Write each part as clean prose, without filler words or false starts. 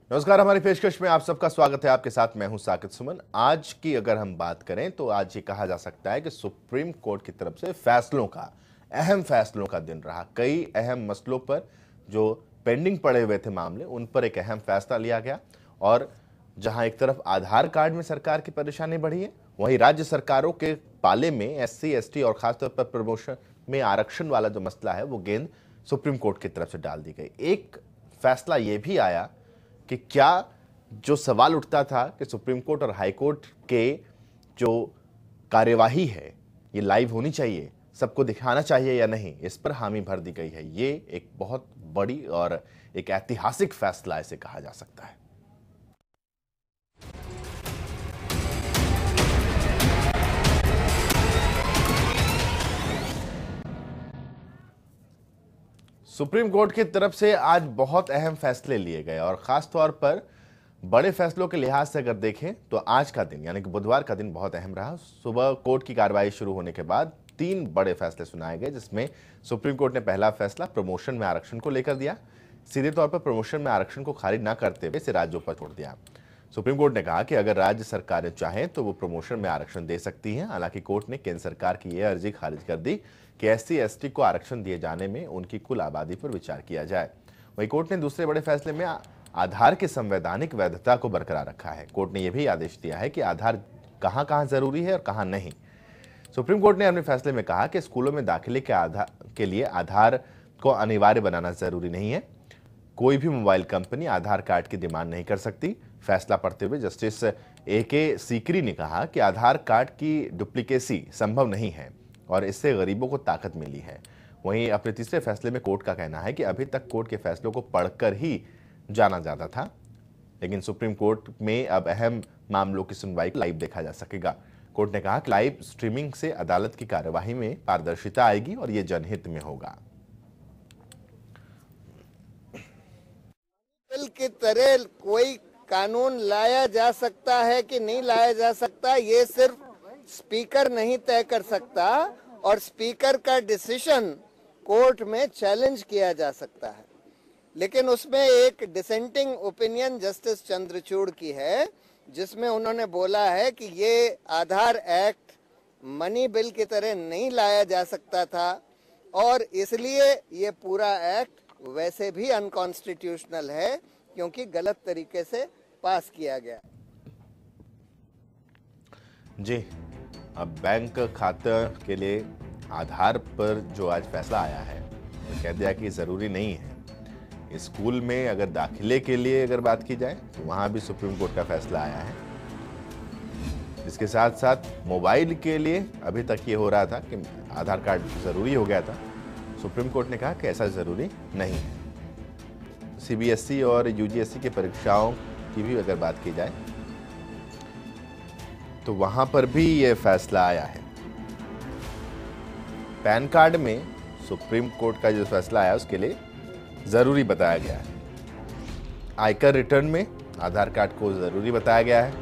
नमस्कार। हमारी पेशकश में आप सबका स्वागत है। आपके साथ मैं हूं साकिब सुमन। आज की अगर हम बात करें तो आज ये कहा जा सकता है कि सुप्रीम कोर्ट की तरफ से अहम फैसलों का दिन रहा। कई अहम मसलों पर जो पेंडिंग पड़े हुए थे मामले, उन पर एक अहम फैसला लिया गया। और जहां एक तरफ आधार कार्ड में सरकार की परेशानी बढ़ी है, वहीं राज्य सरकारों के पाले में एससी एसटी और खासतौर पर प्रमोशन में आरक्षण वाला जो मसला है, वो गेंद सुप्रीम कोर्ट की तरफ से डाल दी गई। एक फैसला ये भी आया कि क्या जो सवाल उठता था कि सुप्रीम कोर्ट और हाई कोर्ट के जो कार्यवाही है ये लाइव होनी चाहिए, सबको दिखाना चाहिए या नहीं, इस पर हामी भर दी गई है। ये एक बहुत बड़ी और एक ऐतिहासिक फैसला इसे कहा जा सकता है। सुप्रीम कोर्ट की तरफ से आज बहुत अहम फैसले लिए गए और खास तौर पर बड़े फैसलों के लिहाज से अगर देखें तो आज का दिन यानी कि बुधवार का दिन बहुत अहम रहा। सुबह कोर्ट की कार्रवाई शुरू होने के बाद 3 बड़े फैसले सुनाए गए, जिसमें सुप्रीम कोर्ट ने पहला फैसला प्रमोशन में आरक्षण को लेकर दिया। सीधे तौर पर प्रमोशन में आरक्षण को खारिज न करते हुए इसे राज्यों पर छोड़ दिया। सुप्रीम कोर्ट ने कहा कि अगर राज्य सरकारें चाहें तो वो प्रमोशन में आरक्षण दे सकती हैं। हालांकि कोर्ट ने केंद्र सरकार की यह अर्जी खारिज कर दी कि एससी एसटी को आरक्षण दिए जाने में उनकी कुल आबादी पर विचार किया जाए। वहीं कोर्ट ने दूसरे बड़े फैसले में आधार की संवैधानिक वैधता को बरकरार रखा है। कोर्ट ने यह भी आदेश दिया है कि आधार कहां कहां जरूरी है और कहां नहीं। सुप्रीम कोर्ट ने अपने फैसले में कहा कि स्कूलों में दाखिले के लिए आधार को अनिवार्य बनाना जरूरी नहीं है। कोई भी मोबाइल कंपनी आधार कार्ड की डिमांड नहीं कर सकती। फैसला पढ़ते हुए जस्टिस AK सीकरी ने कहा कि आधार कार्ड की डुप्लीकेसी संभव नहीं है और इससे गरीबों को ताकत मिली है। वहीं अपने तीसरे फैसले में कोर्ट का कहना है कि अभी तक कोर्ट के फैसलों को पढ़कर ही जाना जाता था, लेकिन सुप्रीम कोर्ट में अब अहम मामलों की सुनवाई लाइव देखा जा सकेगा। कोर्ट ने कहा कि लाइव स्ट्रीमिंग से अदालत की कार्यवाही में पारदर्शिता आएगी और यह जनहित में होगा। बिल की तरह कोई कानून लाया जा सकता है कि नहीं लाया जा सकता, ये सिर्फ स्पीकर नहीं तय कर सकता और स्पीकर का डिसीजन कोर्ट में चैलेंज किया जा सकता है। लेकिन उसमें एक डिसेंटिंग ओपिनियन जस्टिस चंद्रचूड़ की है, जिसमें उन्होंने बोला है कि ये आधार एक्ट मनी बिल की तरह नहीं लाया जा सकता था और इसलिए ये पूरा एक्ट वैसे भी अनकॉन्स्टिट्यूशनल है क्योंकि गलत तरीके से पास किया गया। जी, अब बैंक खाते के लिए आधार पर जो आज फैसला आया है, वो कह दिया कि जरूरी नहीं है। स्कूल में अगर दाखिले के लिए अगर बात की जाए तो वहां भी सुप्रीम कोर्ट का फैसला आया है। इसके साथ साथ मोबाइल के लिए अभी तक ये हो रहा था कि आधार कार्ड जरूरी हो गया था। सुप्रीम कोर्ट ने कहा कि ऐसा जरूरी नहीं है। CBSE और UGSE की परीक्षाओं की भी अगर बात की जाए तो वहां पर भी ये फैसला आया है। पैन कार्ड में सुप्रीम कोर्ट का जो फैसला आया उसके लिए जरूरी बताया गया है। आयकर रिटर्न में आधार कार्ड को जरूरी बताया गया है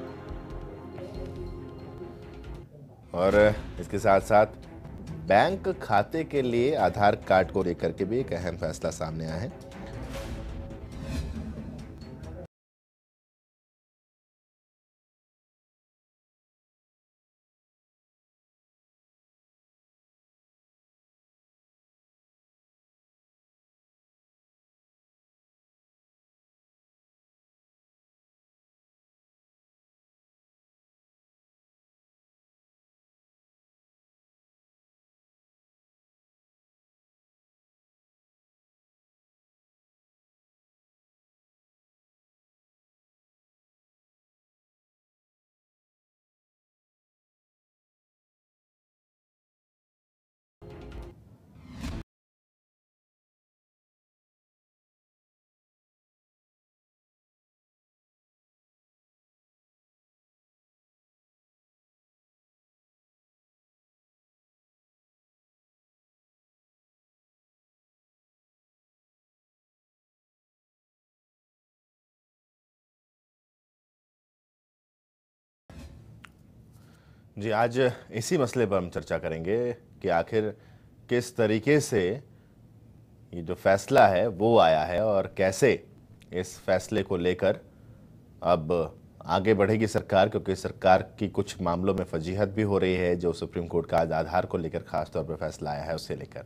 और इसके साथ साथ बैंक खाते के लिए आधार कार्ड को लेकर के भी एक अहम फैसला सामने आया है। जी, आज इसी मसले पर हम चर्चा करेंगे कि आखिर किस तरीके से ये जो फैसला है वो आया है और कैसे इस फैसले को लेकर अब आगे बढ़ेगी सरकार, क्योंकि सरकार की कुछ मामलों में फजीहत भी हो रही है, जो सुप्रीम कोर्ट का आज आधार को लेकर खासतौर पर फैसला आया है उसे लेकर।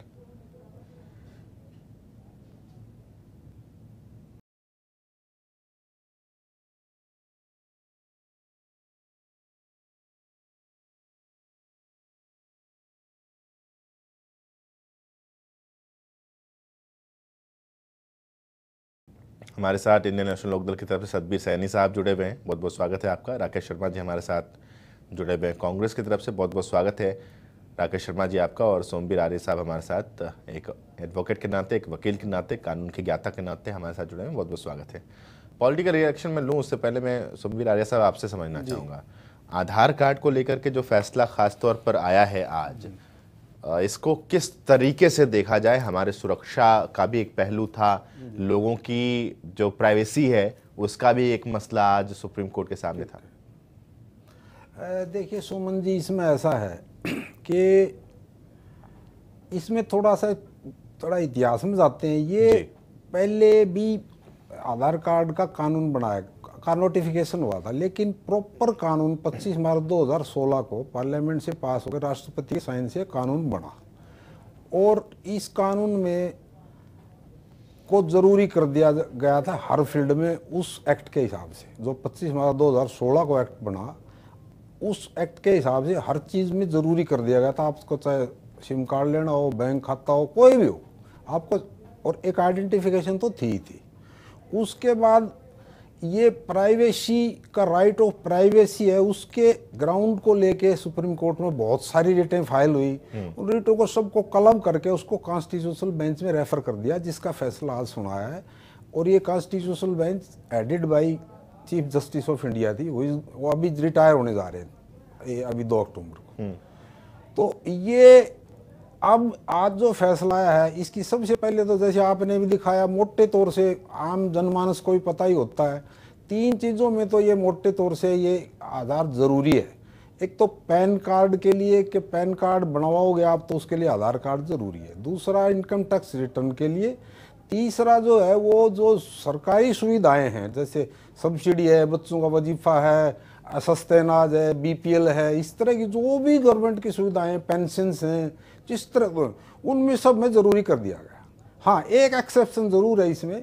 हमारे साथ इंडियन नेशनल लोकदल की तरफ से सतबीर सैनी साहब जुड़े हुए हैं, बहुत बहुत स्वागत है आपका। राकेश शर्मा जी हमारे साथ जुड़े हुए हैं कांग्रेस की तरफ से, बहुत बहुत स्वागत है राकेश शर्मा जी आपका। और सोमवीर आर्य साहब हमारे साथ एक एडवोकेट के नाते, एक वकील के नाते, कानून के ज्ञाता के नाते हमारे साथ जुड़े हैं, बहुत बहुत स्वागत है। पॉलिटिकल रिएक्शन में लूँ उससे पहले मैं सोमवीर आर्य साहब आपसे समझना चाहूँगा, आधार कार्ड को लेकर के जो फैसला खासतौर पर आया है आज, इसको किस तरीके से देखा जाए? हमारे सुरक्षा का भी एक पहलू था, लोगों की जो प्राइवेसी है उसका भी एक मसला आज सुप्रीम कोर्ट के सामने था। देखिए सुमन जी, इसमें ऐसा है कि इसमें थोड़ा इतिहास में जाते हैं। ये पहले भी आधार कार्ड का कानून बनाया का नोटिफिकेशन हुआ था, लेकिन प्रॉपर कानून 25 मार्च 2016 को पार्लियामेंट से पास होकर राष्ट्रपति के साइन से कानून बना, और इस कानून में को जरूरी कर दिया गया था हर फील्ड में उस एक्ट के हिसाब से। जो 25 मार्च 2016 को एक्ट बना, उस एक्ट के हिसाब से हर चीज़ में ज़रूरी कर दिया गया था। आपको चाहे सिम कार्ड लेना हो, बैंक खाता हो, कोई भी हो आपको, और एक आइडेंटिफिकेशन तो थी ही थी। उसके बाद ये प्राइवेसी का राइट ऑफ प्राइवेसी है, उसके ग्राउंड को लेके सुप्रीम कोर्ट में बहुत सारी रिटें फाइल हुई। उन रिटों को सबको कलम करके उसको कॉन्स्टिट्यूशनल बेंच में रेफर कर दिया, जिसका फैसला आज सुनाया है। और ये constitutional bench headed by chief justice of India थी, वो अभी रिटायर होने जा रहे हैं अभी 2 अक्टूबर को। तो ये अब आज जो फैसला आया है, इसकी सबसे पहले तो जैसे आपने भी दिखाया, मोटे तौर से आम जनमानस को भी पता ही होता है, 3 चीज़ों में तो ये मोटे तौर से ये आधार ज़रूरी है। एक तो पैन कार्ड के लिए कि पैन कार्ड बनवाओगे आप तो उसके लिए आधार कार्ड ज़रूरी है। दूसरा इनकम टैक्स रिटर्न के लिए। तीसरा जो है वो जो सरकारी सुविधाएं हैं, जैसे सब्सिडी है, बच्चों का वजीफा है, सस्ते अनाज है, बीपीएल है, इस तरह की जो भी गवर्नमेंट की सुविधाएं, पेंशन्स हैं, जिस तरह उनमें सब में ज़रूरी कर दिया गया। हाँ, एक एक्सेप्शन ज़रूर है इसमें,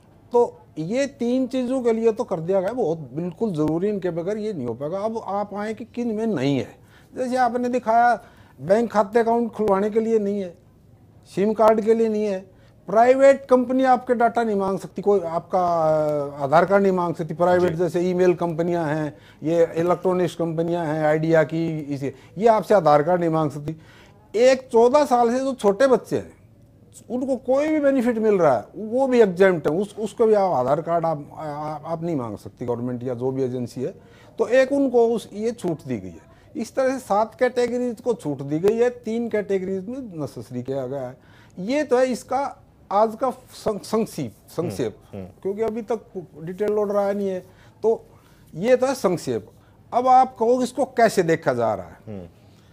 तो ये 3 चीज़ों के लिए तो कर दिया गया, बहुत बिल्कुल ज़रूरी, इनके बगैर ये नहीं हो पाएगा। अब आप आए कि किन में नहीं है, जैसे आपने दिखाया बैंक खाते अकाउंट खुलवाने के लिए नहीं है, सिम कार्ड के लिए नहीं है, प्राइवेट कंपनी आपके डाटा नहीं मांग सकती, कोई आपका आधार कार्ड नहीं मांग सकती। प्राइवेट जैसे ईमेल कंपनियां हैं, ये इलेक्ट्रॉनिक्स कंपनियां हैं आइडिया की, इसे ये आपसे आधार कार्ड नहीं मांग सकती। एक 14 साल से जो छोटे बच्चे हैं उनको कोई भी बेनिफिट मिल रहा है, वो भी एग्जेम्प्ट है, उसको भी आप आधार कार्ड आप नहीं मांग सकती, गवर्नमेंट या जो भी एजेंसी है। तो एक उनको ये छूट दी गई है। इस तरह से 7 कैटेगरीज को छूट दी गई है, 3 कैटेगरीज में नेसेसरी किया गया है। ये तो है इसका आज का संक्षेप, क्योंकि अभी तक डिटेल ऑर्डर आया नहीं है, तो ये तो है संक्षेप। अब आप कहोगे इसको कैसे देखा जा रहा है।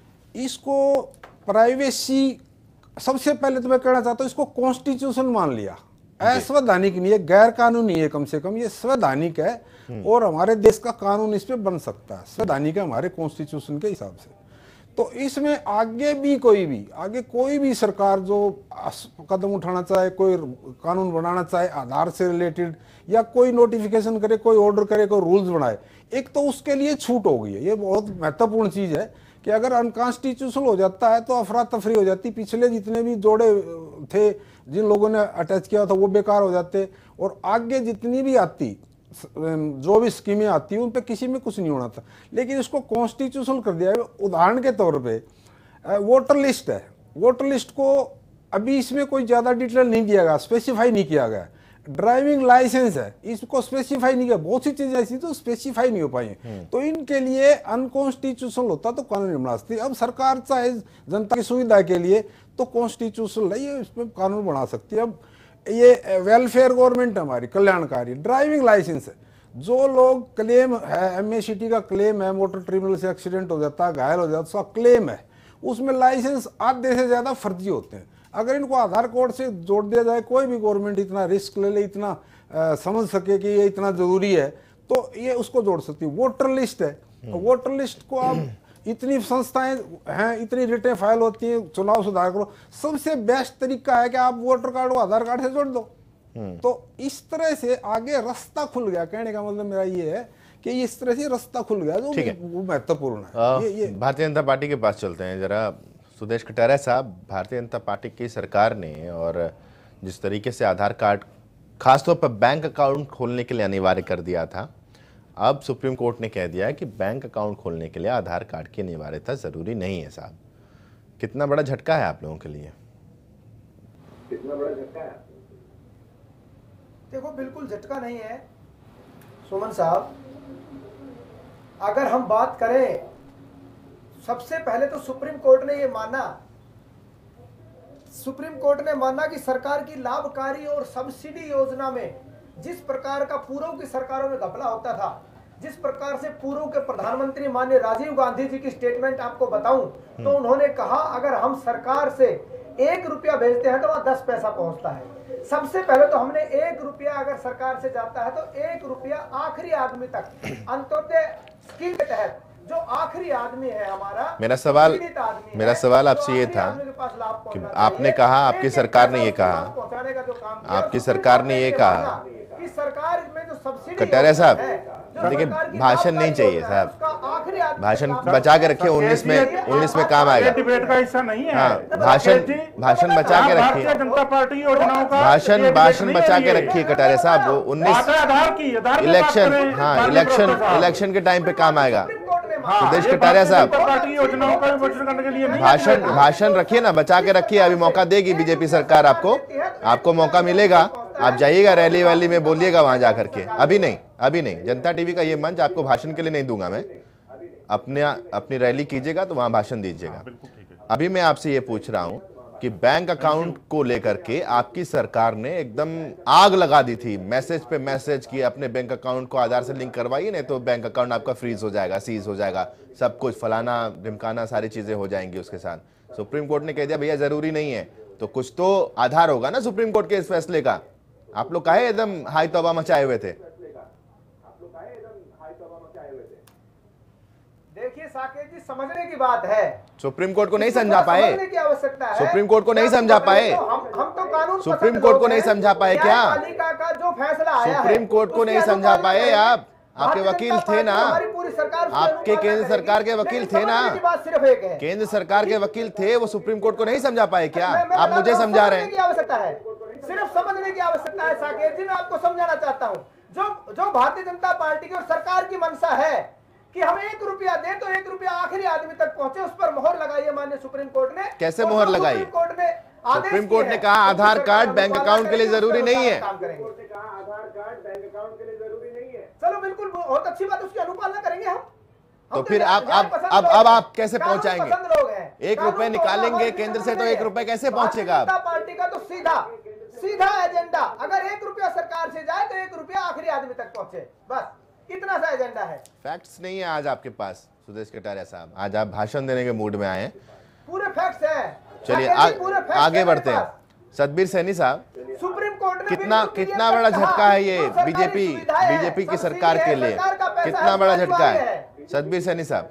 इसको प्राइवेसी, सबसे पहले तो मैं कहना चाहता हूँ, इसको कॉन्स्टिट्यूशन मान लिया, असंवैधानिक नहीं है, गैर कानूनी है, कम से कम ये संवैधानिक है, और हमारे देश का कानून इस पे बन सकता है, संवैधानिक है हमारे कॉन्स्टिट्यूशन के हिसाब से। तो इसमें आगे कोई भी सरकार जो कदम उठाना चाहे, कोई कानून बनाना चाहे आधार से रिलेटेड, या कोई नोटिफिकेशन करे, कोई ऑर्डर करे, कोई रूल्स बनाए, एक तो उसके लिए छूट हो गई है। ये बहुत महत्वपूर्ण चीज है कि अगर अनकॉन्स्टिट्यूशनल हो जाता है तो अफरा तफरी हो जाती, पिछले जितने भी जोड़े थे जिन लोगों ने अटैच किया था वो बेकार हो जाते, और आगे जितनी भी आती जो भी स्कीमें आती हैं उन पे किसी में कुछ नहीं होना था। लेकिन इसको कॉन्स्टिट्यूशनल कर दिया है। उदाहरण के तौर पे वोटर लिस्ट है, वोटर लिस्ट को अभी इसमें कोई ज़्यादा डिटेल नहीं दिया गया, स्पेसिफाई नहीं किया गया। ड्राइविंग लाइसेंस है, इसको स्पेसिफाई नहीं किया, बहुत सी चीजें ऐसी तो स्पेसिफाई नहीं हो पाई हैं, तो इनके लिए अनकॉन्स्टिट्यूशनल होता तो कानून बना सकती। अब सरकार चाहे जनता की सुविधा के लिए तो कॉन्स्टिट्यूशनल है, ये इसमें कानून बना सकती है। अब ये वेलफेयर गवर्नमेंट हमारी कल्याणकारी ड्राइविंग लाइसेंस है, जो लोग क्लेम है, एमएसीटी का क्लेम है, मोटर ट्रिब्यूनल से एक्सीडेंट हो जाता है, घायल हो जाता है, उसका क्लेम है, उसमें लाइसेंस आधे से ज्यादा फर्जी होते हैं। अगर इनको आधार कार्ड से जोड़ दिया जाए, कोई भी गवर्नमेंट इतना रिस्क ले ले, इतना समझ सके कि ये इतना जरूरी है तो ये उसको जोड़ सकती है। वोटर लिस्ट है, वोटर लिस्ट को आप इतनी संस्थाएं हैं, इतनी रिटें फाइल होती हैं, चुनाव सुधार करो, सबसे बेस्ट तरीका है कि आप वोटर कार्ड को आधार कार्ड से जोड़ दो। तो इस तरह से आगे रास्ता खुल गया। कहने का मतलब मेरा ये है कि इस तरह से रास्ता खुल गया जो वो महत्वपूर्ण है। ये भारतीय जनता पार्टी के पास चलते हैं जरा। सुदेश कटारिया साहब, भारतीय जनता पार्टी की सरकार ने और जिस तरीके से आधार कार्ड खासतौर पर बैंक अकाउंट खोलने के लिए अनिवार्य कर दिया था, अब सुप्रीम कोर्ट ने कह दिया है कि बैंक अकाउंट खोलने के लिए आधार कार्ड की अनिवार्यता जरूरी नहीं है। साहब, कितना बड़ा झटका है आप लोगों के लिए? कितना बड़ा झटका है? देखो, बिल्कुल झटका नहीं है सुमन साहब। अगर हम बात करें, सबसे पहले तो सुप्रीम कोर्ट ने ये माना, सुप्रीम कोर्ट ने माना कि सरकार की लाभकारी और सब्सिडी योजना में जिस प्रकार का पूर्व की सरकारों में घपला होता था, जिस प्रकार से पूर्व के प्रधानमंत्री माननीय राजीव गांधी जी की स्टेटमेंट आपको बताऊं तो उन्होंने कहा अगर हम सरकार से 1 रुपया भेजते हैं तो वहां 10 पैसा पहुंचता है। सबसे पहले तो हमने 1 रुपया अगर सरकार से जाता है तो 1 रुपया आखिरी आदमी तक, अंत्योदय स्कीम के तहत जो आखिरी आदमी है हमारा, मेरा सवाल आपसे ये था कि आपने कहा, आपकी सरकार ने ये कहा, आपकी सरकार ने ये कहा कि सरकार में जो सब्सिडी, कटारिया साहब देखिए, भाषण नहीं चाहिए साहब, भाषण बचा के रखिए, 19 में काम आएगा। डिबेट का हिस्सा नहीं है। हाँ, भाषण बचा के रखिए, भारतीय जनता पार्टी योजनाओं का भाषण बचा के रखिए कटारिया साहब। वो 19 इलेक्शन के टाइम पे काम आएगा। सुदेश कटारिया साहब, भाषण रखिए ना, बचा के रखिए, अभी मौका देगी बीजेपी सरकार आपको मौका मिलेगा, आप जाइएगा रैली वैली में बोलिएगा वहां जाकर के। अभी नहीं। जनता टीवी का ये मंच आपको भाषण के लिए नहीं दूंगा मैं, अपनी रैली कीजिएगा तो वहां भाषण दीजिएगा। अभी मैं आपसे ये पूछ रहा हूं कि बैंक अकाउंट को लेकर के आपकी सरकार ने एकदम आग लगा दी थी, मैसेज पे मैसेज किए, अपने बैंक अकाउंट को आधार से लिंक करवाइए, नहीं तो बैंक अकाउंट आपका फ्रीज हो जाएगा, सीज हो जाएगा, सब कुछ फलाना ढिमकाना सारी चीजें हो जाएंगी उसके साथ। सुप्रीम कोर्ट ने कह दिया भैया जरूरी नहीं है, तो कुछ तो आधार होगा ना सुप्रीम कोर्ट के इस फैसले का। आप लोग काहे एकदम हाई तौबा मचाए हुए थे? देखिए साकेत जी, समझने की बात है, सुप्रीम कोर्ट को नहीं समझा पाए, की आवश्यकता है। सुप्रीम कोर्ट को नहीं समझा पाए, हम तो कानून सुप्रीम कोर्ट को नहीं समझा पाए क्या? पालिका का जो फैसला आया है, सुप्रीम कोर्ट को नहीं समझा पाए आप? आपके वकील थे ना, आपके केंद्र सरकार के वकील थे ना, सिर्फ एक है, केंद्र सरकार के वकील थे, वो सुप्रीम कोर्ट को नहीं समझा पाए क्या? आप मुझे समझा रहे हैं? सिर्फ समझने की आवश्यकता है साकेत जी। मैं आपको समझाना चाहता हूँ, जो भारतीय जनता पार्टी की और सरकार की मंशा है कि हम 1 रुपया दे तो 1 रुपया आखिरी आदमी तक पहुंचे, उस पर मोहर लगाई है माननीय सुप्रीम कोर्ट ने। कैसे मोहर लगाई? सुप्रीम कोर्ट ने कहा आधार कार्ड बैंक अकाउंट के लिए जरूरी नहीं है। चलो बिल्कुल, बहुत अच्छी बात, उसकी अनुपालना करेंगे हम। तो फिर अब आप कैसे पहुंचाएंगे? 1 रुपए निकालेंगे केंद्र से तो 1 रुपए कैसे पहुंचेगा? पार्टी का तो सीधा एजेंडा, अगर 1 रुपया सरकार से जाए तो 1 रुपया आखिरी आदमी तक पहुंचे, बस इतना सा एजेंडा है। फैक्ट्स नहीं है आज आपके पास सुदेश कटारिया साहब, आज आप भाषण देने के मूड में आए हैं। पूरे फैक्ट्स हैं। चलिए आगे बढ़ते हैं। सतबीर सैनी साहब, सुप्रीम कोर्ट ने कितना बड़ा झटका है ये बीजेपी की सरकार के लिए? कितना बड़ा झटका है सतबीर सैनी साहब?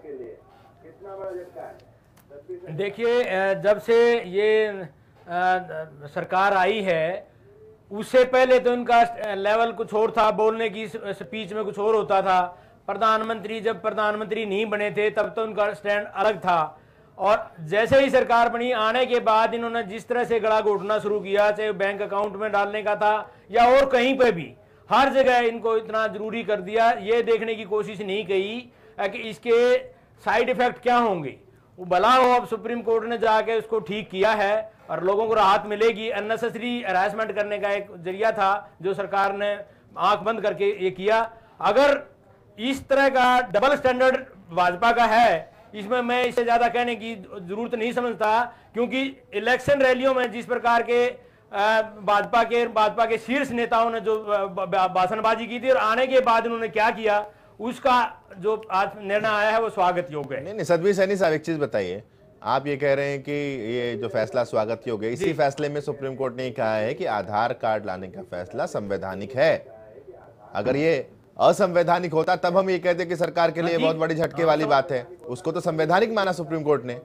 देखिए, जब से ये सरकार आई है, उससे पहले तो इनका लेवल कुछ और था, बोलने की स्पीच में कुछ और होता था। जब प्रधानमंत्री नहीं बने थे तब तो उनका स्टैंड अलग था, और जैसे ही सरकार बनी, आने के बाद इन्होंने जिस तरह से गला घोटना शुरू किया, चाहे बैंक अकाउंट में डालने का था या और कहीं पे भी, हर जगह इनको इतना जरूरी कर दिया। ये देखने की कोशिश नहीं की कि इसके साइड इफेक्ट क्या होंगे। वो भला हो, अब सुप्रीम कोर्ट ने जाके उसको ठीक किया है और लोगों को राहत मिलेगी। अननेसेसरी हैरेसमेंट करने का एक जरिया था जो सरकार ने आंख बंद करके ये किया। अगर इस तरह का डबल स्टैंडर्ड भाजपा का है, इसमें मैं इससे ज्यादा कहने की जरूरत नहीं समझता, क्योंकि इलेक्शन रैलियों में जिस प्रकार के भाजपा के शीर्ष नेताओं ने जो भाषणबाजी की थी और आने के बाद उन्होंने क्या किया, उसका जो आज निर्णय आया है वो स्वागत योग्य है। नहीं, सतबीर सैनी साहब, एक चीज बताइए आप ये कह रहे हैं कि ये जो फैसला स्वागत योग्य है, इसी फैसले में सुप्रीम कोर्ट ने कहा है कि आधार कार्ड लाने का फैसला संवैधानिक है। अगर ये असंवैधानिक होता तब हम ये कहते कि सरकार के लिए बहुत बड़ी झटके वाली बात है। उसको तो संवैधानिक माना सुप्रीम कोर्ट ने।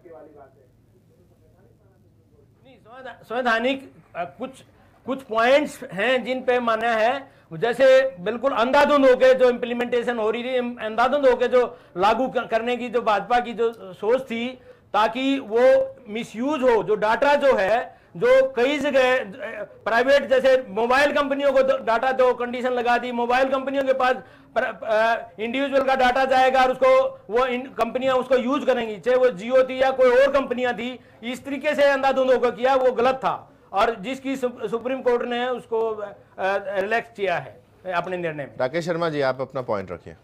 संवैधानिक कुछ पॉइंट्स हैं जिन पे माना है, जैसे बिल्कुल अंधाधुंध होके जो इम्प्लीमेंटेशन हो रही थी, अंधाधुंध होके जो लागू करने की जो भाजपा की जो सोच थी, ताकि वो मिसयूज हो, जो डाटा जो है, जो कई जगह प्राइवेट जैसे मोबाइल कंपनियों को डाटा दो, कंडीशन लगा दी, मोबाइल कंपनियों के पास इंडिविजुअल का डाटा जाएगा और उसको वो कंपनियां उसको यूज करेंगी, चाहे वो जियो थी या कोई और कंपनियां थी। इस तरीके से अंधाधुंध होकर किया, वो गलत था और जिसकी सुप्रीम कोर्ट ने उसको रिलैक्स किया है अपने निर्णय में। राकेश शर्मा जी, आप अपना पॉइंट रखिए।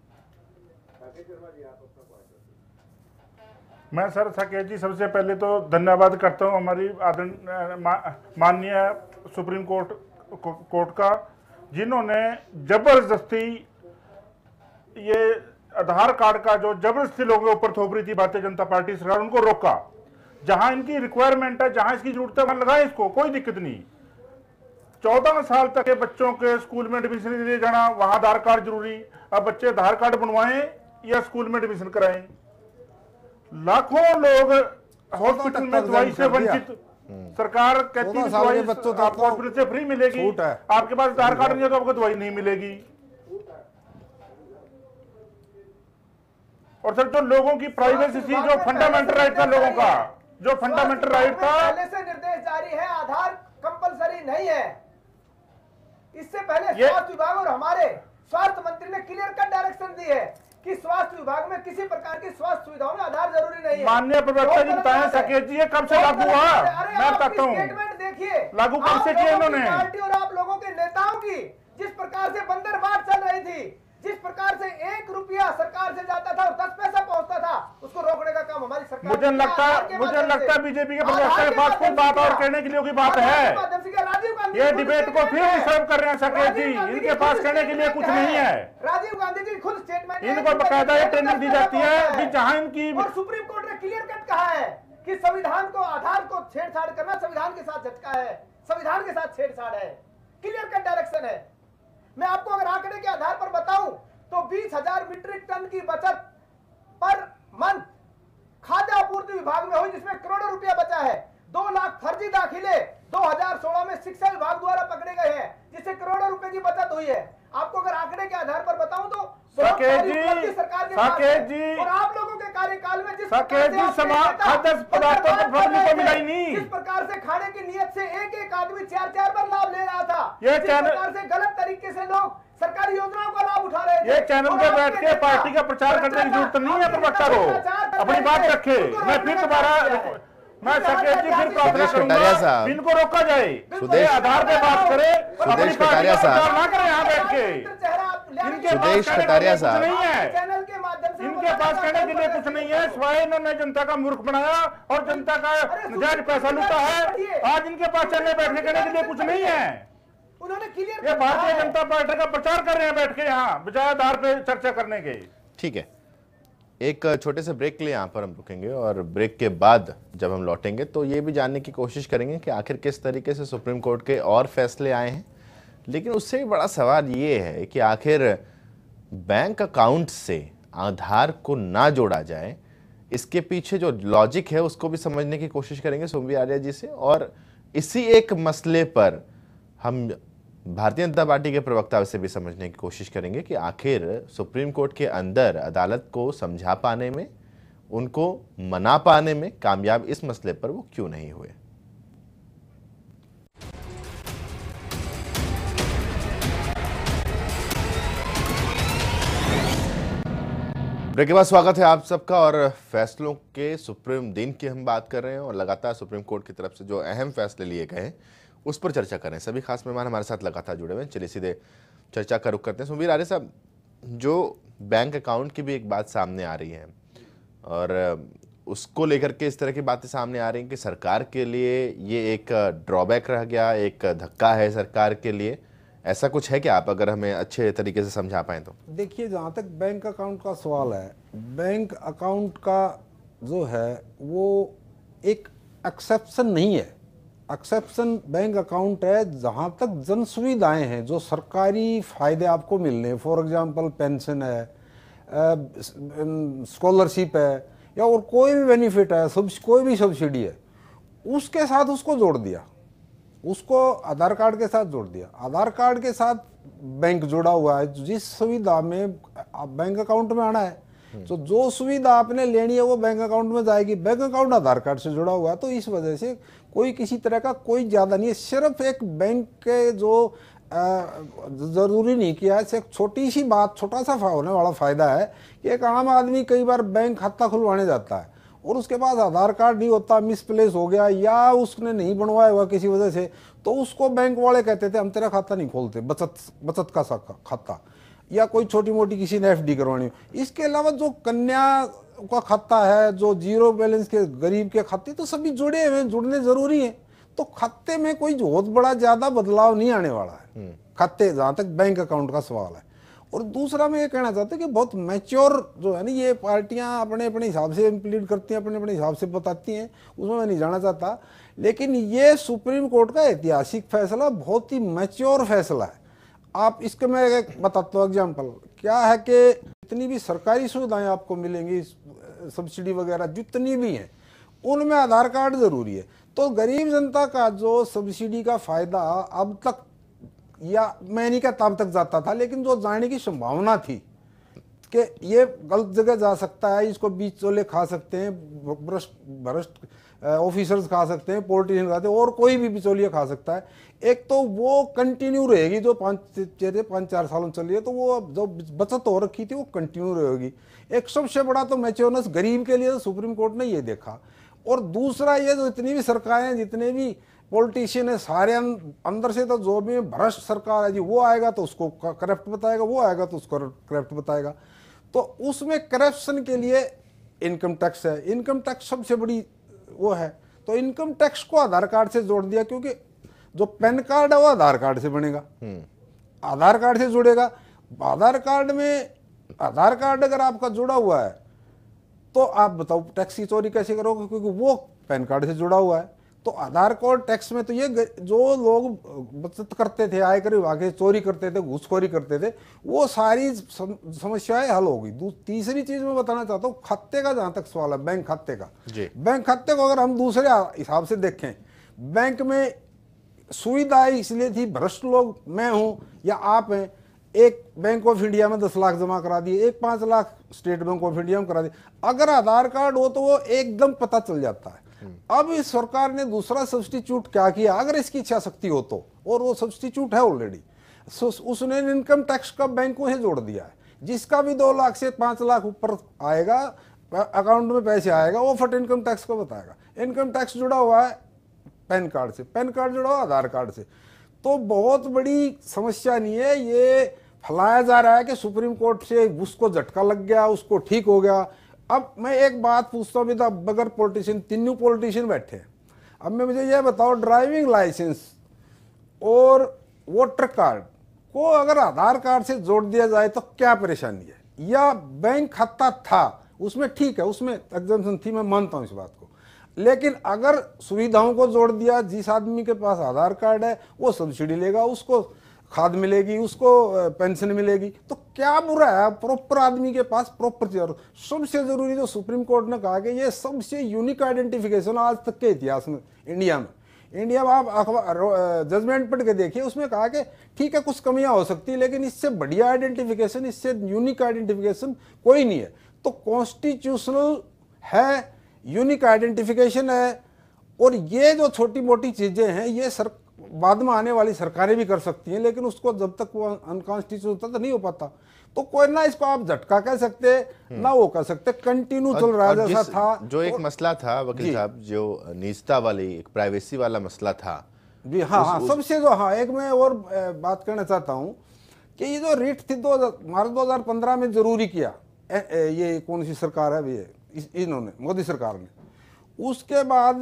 मैं सर साकेत जी सबसे पहले तो धन्यवाद करता हूं हमारी माननीय सुप्रीम कोर्ट का, जिन्होंने जबरदस्ती ये आधार कार्ड का जो जबरदस्ती लोगों के ऊपर थोप रही थी भारतीय जनता पार्टी सरकार, उनको रोका। जहां इनकी रिक्वायरमेंट है, जहां इसकी जरूरत है, वहां लगाए इसको, कोई दिक्कत नहीं। 14 साल तक के बच्चों के स्कूल में एडमिशन के लिए जाना, वहां आधार कार्ड जरूरी। अब बच्चे आधार कार्ड बनवाएं या स्कूल में एडमिशन कराएं। लाखों लोग हॉस्पिटल में दवाई से वंचित, सरकार कहती है दवाई आपको हॉस्पिटल से फ्री मिलेगी, आपके पास आधार कार्ड नहीं है तो आपको दवाई नहीं मिलेगी। और सर जो लोगों की प्राइवेसी थी, जो फंडामेंटल राइट था लोगों का, जो फंडामेंटल राइट था, पहले से निर्देश जारी है, आधार कंपलसरी नहीं है। इससे पहले स्वास्थ्य विभाग और हमारे स्वास्थ्य मंत्री ने क्लियर कट डायरेक्शन दी है कि स्वास्थ्य विभाग में किसी प्रकार की स्वास्थ्य सुविधाओं में आधार जरूरी नहीं है। माननीय प्रवक्ता जी बताएं साकेत जी, ये कब से लागू हुआ? मैं बताता हूँ, स्टेटमेंट देखिए, लागू कब से किया इन्होंने? पार्टी और आप लोगों के नेताओं की जिस प्रकार से बंदरबाट चल रही थी, जिस प्रकार से 1 रुपया सरकार से जाता था और 10 पैसा पहुंचता था, उसको रोकने का काम हमारी सरकार। मुझे लगता बीजेपी के प्रवक्ता के पास कोई बात और कहने के लिए कोई बात है। ये डिबेट को फिर डिस्टर्ब कर रहे हैं साकेत जी, इनके पास कहने के लिए कुछ नहीं है। राजीव गांधी जी खुद स्टेटमेंट, इनको बकायदा ये ट्रेनिंग दी जाती है कि जहां इनकी, और सुप्रीम कोर्ट ने क्लियर कट कहा है कि संविधान को, आधार को छेड़छाड़ करना संविधान के साथ झटका है, संविधान के साथ छेड़छाड़ है। क्लियर कट डायरेक्शन है। मैं आपको अगर आंकड़े के आधार पर बताऊं तो 20,000 मीट्रिक टन की बचत पर मंथ खाद्य आपूर्ति विभाग में हुई, जिसमें करोड़ों रुपया बचा है। 2 लाख फर्जी दाखिले 2016 में शिक्षा विभाग द्वारा पकड़े गए हैं, जिससे करोड़ों रुपए की बचत हुई है। आपको अगर आंकड़े के आधार पर बताऊं तो साकेत जी, और आप लोगों के कार्यकाल में जिस साकेत जी खाद्य पदार्थों को पब्लिक को मिलाई नहीं, जिस प्रकार से खाने की नियत से एक आदमी 4 बार लाभ ले रहा था, ये जिस प्रकार से गलत तरीके से लोग सरकारी योजनाओं का लाभ उठा रहे थे। ये चैनल पे बैठ के पार्टी का प्रचार करने की जरूरत नहीं है। प्रवक्ता को अपनी बात रखे। मैं फिर दोबारा, मैं साकेत जी फिर सुदेश कटारिया साहब, इनको रोका जाए, सुदेश आधार पे बात करे, सुदेश कटारिया साहब ना करें यहाँ बैठ के। इनके सुदेश कटारिया साहब, नहीं है, इनके पास कहने के लिए कुछ नहीं है, स्वयं इन्होंने जनता का मूर्ख बनाया और जनता का नजायज पैसा लूटा है। आज इनके पास चलने बैठने कहने के लिए कुछ नहीं है। उन्होंने क्लियर, ये भारतीय जनता पार्टी का प्रचार कर रहे हैं बैठ के यहाँ, बजाय आधार पे चर्चा करने के। ठीक है, एक छोटे से ब्रेक के लिए यहाँ पर हम रुकेंगे और ब्रेक के बाद जब हम लौटेंगे तो ये भी जानने की कोशिश करेंगे कि आखिर किस तरीके से सुप्रीम कोर्ट के और फैसले आए हैं। लेकिन उससे भी बड़ा सवाल ये है कि आखिर बैंक अकाउंट से आधार को ना जोड़ा जाए, इसके पीछे जो लॉजिक है उसको भी समझने की कोशिश करेंगे सुम्बी आर्या जी से। और इसी एक मसले पर हम भारतीय जनता पार्टी के प्रवक्ता से भी समझने की कोशिश करेंगे कि आखिर सुप्रीम कोर्ट के अंदर अदालत को समझा पाने में, उनको मना पाने में कामयाब इस मसले पर वो क्यों नहीं हुए। ब्रेक के बाद स्वागत है आप सबका। और फैसलों के सुप्रीम दिन की हम बात कर रहे हैं और लगातार सुप्रीम कोर्ट की तरफ से जो अहम फैसले लिए गए हैं उस पर चर्चा कर रहे हैं। सभी खास मेहमान हमारे साथ लगातार जुड़े हुए हैं। चलिए सीधे चर्चा का रुख करते हैं। सुम्बी आर्या साहब, जो बैंक अकाउंट की भी एक बात सामने आ रही है और उसको लेकर के इस तरह की बातें सामने आ रही हैं कि सरकार के लिए ये एक ड्रॉबैक रह गया, एक धक्का है सरकार के लिए, ऐसा कुछ है कि आप अगर हमें अच्छे तरीके से समझा पाएं तो। देखिए, जहाँ तक बैंक अकाउंट का सवाल है, बैंक अकाउंट का जो है वो एक एक्सेप्शन नहीं है। एक्सेप्शन बैंक अकाउंट है जहाँ तक जन सुविधाएं हैं, जो सरकारी फायदे आपको मिल रहे हैं, फॉर एग्जांपल पेंशन है, स्कॉलरशिप है, या और कोई भी बेनिफिट है, कोई भी सब्सिडी है, उसके साथ उसको जोड़ दिया, उसको आधार कार्ड के साथ जोड़ दिया। आधार कार्ड के साथ बैंक जुड़ा हुआ है, जिस सुविधा में बैंक अकाउंट में आना है, तो जो सुविधा आपने लेनी है वो बैंक अकाउंट में जाएगी। बैंक अकाउंट आधार कार्ड से जुड़ा हुआ है, तो इस वजह से कोई किसी तरह का कोई ज्यादा नहीं है। सिर्फ एक बैंक के जो जरूरी नहीं किया, एक छोटी सी बात, छोटा सा होने वाला फायदा है कि एक आम आदमी कई बार बैंक खाता खुलवाने जाता है और उसके पास आधार कार्ड नहीं होता, मिसप्लेस हो गया या उसने नहीं बनवाया हुआ किसी वजह से, तो उसको बैंक वाले कहते थे हम तेरा खाता नहीं खोलते, बचत का खाता, या कोई छोटी मोटी किसी ने एफडी करवानी हो। इसके अलावा जो कन्या का खाता है, जो जीरो बैलेंस के गरीब के खाते, तो सभी जुड़े हुए, जुड़ने जरूरी है। तो खाते में कोई बहुत बड़ा ज्यादा बदलाव नहीं आने वाला है, खाते जहां तक बैंक अकाउंट का सवाल है। और दूसरा मैं ये कहना चाहता हूँ कि बहुत मैच्योर जो है ना, ये पार्टियां अपने अपने हिसाब से इम्प्लीड करती हैं, अपने अपने हिसाब से बताती हैं, उसमें मैं नहीं जाना चाहता। लेकिन ये सुप्रीम कोर्ट का ऐतिहासिक फैसला बहुत ही मैच्योर फैसला है। आप इसके मैं एक बताता हूँ एग्जाम्पल, क्या है कि जितनी भी सरकारी सुविधाएं आपको मिलेंगी, सब्सिडी वगैरह जितनी भी हैं, उनमें आधार कार्ड जरूरी है। तो गरीब जनता का जो सब्सिडी का फायदा अब तक, या मैं नहीं कहता अब तक जाता था, लेकिन जो जाने की संभावना थी कि ये गलत जगह जा सकता है, इसको बीच चोले खा सकते हैं, भ्रष्ट ऑफिसर्स खा सकते हैं, पॉलिटिशियन खाते हैं, और कोई भी बिचौलिया खा सकता है, एक तो वो कंटिन्यू रहेगी, जो 5-4 सालों चल रही है, तो वो जो बचत हो रखी थी वो कंटिन्यू रहेगी। एक सबसे बड़ा तो मैच्योरनेस गरीब के लिए तो सुप्रीम कोर्ट ने ये देखा। और दूसरा ये जो इतनी भी सरकारें, जितने भी पॉलिटिशियन है, सारे अंदर से तो जो भी भ्रष्ट सरकार है जी, वो आएगा तो उसको करप्ट बताएगा, वो आएगा तो उसको करप्ट बताएगा। तो उसमें करप्शन के लिए इनकम टैक्स है, इनकम टैक्स सबसे बड़ी वो है। तो इनकम टैक्स को आधार कार्ड से जोड़ दिया, क्योंकि जो पैन कार्ड है वो आधार कार्ड से बनेगा, आधार कार्ड से जुड़ेगा। आधार कार्ड में, आधार कार्ड अगर आपका जुड़ा हुआ है तो आप बताओ टैक्स की चोरी कैसे करोगे, क्योंकि वो पैन कार्ड से जुड़ा हुआ है। तो आधार कार्ड टैक्स में तो ये जो लोग बचत करते थे, आयकर विभाग से चोरी करते थे, घूसखोरी करते थे, वो सारी समस्याएं हल हो गई। तीसरी चीज मैं बताना चाहता हूँ, खाते का जहां तक सवाल है, बैंक खाते का, बैंक खाते को अगर हम दूसरे हिसाब से देखें, बैंक में सुविधाएं इसलिए थी, भ्रष्ट लोग मैं हूं या आप हैं, एक बैंक ऑफ इंडिया में 10 लाख जमा करा दिए, एक 5 lakh State Bank of India में करा दिए। अगर आधार कार्ड हो तो वो एकदम पता चल जाता है। अब इस सरकार ने दूसरा सब्स्टिट्यूट क्या किया, अगर इसकी इच्छा शक्ति हो तो, और वो सब्स्टिट्यूट है ऑलरेडी, उसने इनकम टैक्स का बैंकों से जोड़ दिया है। जिसका भी 2 लाख से 5 लाख ऊपर आएगा, अकाउंट में पैसे आएगा, वो फट इनकम टैक्स को बताएगा। इनकम टैक्स जुड़ा हुआ है पैन कार्ड से, पैन कार्ड जुड़ा हुआ आधार कार्ड से। तो बहुत बड़ी समस्या नहीं है। ये फैलाया जा रहा है कि सुप्रीम कोर्ट से उसको झटका लग गया, उसको ठीक हो गया। अब मैं एक बात पूछता हूँ, बगैर पॉलिटिशियन, तीनों पॉलिटिशियन बैठे हैं, अब मैं मुझे ये बताओ, ड्राइविंग लाइसेंस और वोटर कार्ड को अगर आधार कार्ड से जोड़ दिया जाए तो क्या परेशानी है? या बैंक खाता था उसमें ठीक है, उसमें एग्जाम्पशन थी, मैं मानता हूँ इस बात को, लेकिन अगर सुविधाओं को जोड़ दिया, जिस आदमी के पास आधार कार्ड है वो सब्सिडी लेगा, उसको खाद मिलेगी, उसको पेंशन मिलेगी, तो क्या बुरा है? प्रॉपर आदमी के पास प्रॉपर चीज। सबसे जरूरी जो सुप्रीम कोर्ट ने कहा कि ये सबसे यूनिक आइडेंटिफिकेशन आज तक के इतिहास में इंडिया में आप अखबार जजमेंट पढ़ के देखिए, उसमें कहा कि ठीक है कुछ कमियां हो सकती है, लेकिन इससे बढ़िया आइडेंटिफिकेशन, इससे यूनिक आइडेंटिफिकेशन कोई नहीं है। तो कॉन्स्टिट्यूशनल है, यूनिक आइडेंटिफिकेशन है, और ये जो छोटी मोटी चीजें हैं ये बाद में आने वाली सरकारें भी कर सकती हैं, लेकिन उसको जब तक वो अनकॉन्स्टिट्यूशनल होता तो नहीं हो पाता। तो कोई ना इसको आप झटका कह सकते ना वो कह सकते, कंटिन्यू चल रहा है जैसा था। जो एक मसला था वकील साहब, जो निजता वाली, एक प्राइवेसी वाला मसला था जी, हाँ, सबसे जो, हाँ, एक मैं और बात करना चाहता हूँ कि ये जो रिट थी 2015 में जरूरी किया, ये कौन सी सरकार है ये, इन्होंने, मोदी सरकार ने, उसके बाद